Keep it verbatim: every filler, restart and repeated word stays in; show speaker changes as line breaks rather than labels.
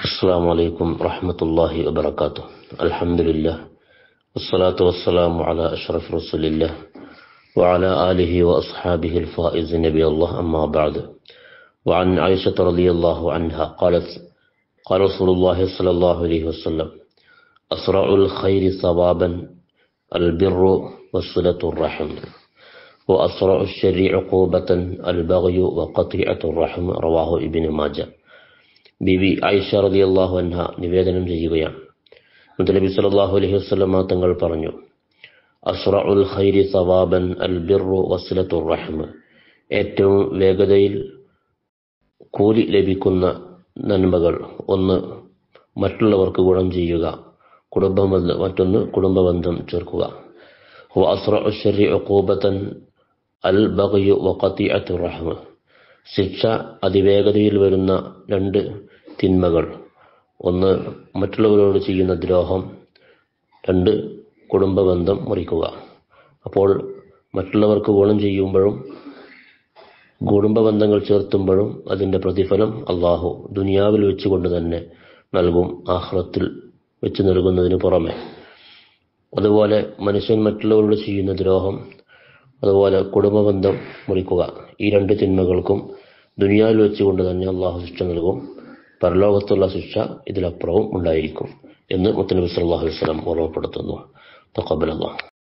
السلام عليكم ورحمة الله وبركاته. الحمد لله والصلاة والسلام على أشرف رسول الله وعلى آله وأصحابه الفائز نبي الله، أما بعد. وعن عائشة رضي الله عنها قالت قال رسول الله صلى الله عليه وسلم: أسرع الخير ثوابا البر وصلة الرحم، وأسرع الشر عقوبة البغي وقطيعة الرحم. رواه ابن മാജ. ബിബി ആയിഷ റളിയല്ലാഹു അൻഹ നിവേദനം ചെയ്യുകയാണ്, നബി സല്ലല്ലാഹു അലൈഹി വസല്ലം തങ്ങൾ പറഞ്ഞു: അസ്റഉൽ ഖൈരി സവാബൻ അൽ ബിർറു വസിലത്തുർ റഹ്മ. ഏറ്റവും വേഗതയിൽ കൂലി ലഭിക്കുന്ന നന്മകൾ ഒന്ന് മറ്റുള്ളവർക്ക് ഗുണം ചെയ്യുക, കുടുംബബന്ധം മറ്റൊന്ന് കുടുംബബന്ധം ചേർക്കുക. വ അസ്റഉ ശർരി ഉഖൂബതൻ അൽ ബഗ്യു വഖതിഅത്തുർ റഹ്മ. ശിക്ഷ അതിവേഗതയിൽ വരുന്ന രണ്ട് തിന്മകൾ: ഒന്ന് മറ്റുള്ളവരോട് ചെയ്യുന്ന ദ്രോഹം, രണ്ട് കുടുംബബന്ധം മുറിക്കുക. അപ്പോൾ മറ്റുള്ളവർക്ക് ഗുണം ചെയ്യുമ്പോഴും കുടുംബബന്ധങ്ങൾ ചേർത്തുമ്പോഴും അതിൻ്റെ പ്രതിഫലം അള്ളാഹു ദുനിയാവിൽ വെച്ചുകൊണ്ട് തന്നെ നൽകും, ആഖിറത്തിൽ വെച്ച് നൽകുന്നതിന് പുറമെ. അതുപോലെ മനുഷ്യൻ മറ്റുള്ളവരോട് ചെയ്യുന്ന ദ്രോഹം, അതുപോലെ കുടുംബബന്ധം മുറിക്കുക, ഈ രണ്ട് തിന്മകൾക്കും ദുനിയാവിൽ വെച്ചുകൊണ്ട് തന്നെ അള്ളാഹു ശിക്ഷ നൽകും. പരലോകത്തുള്ള ശിക്ഷ ഇതിലപ്പുറവും ഉണ്ടായിരിക്കും എന്ന് മുത്തനബി സല്ലല്ലാഹു അലൈഹി വസല്ലം ഓർമ്മപ്പെടുത്തുന്നു. തഖബ്ബലല്ലാഹ്.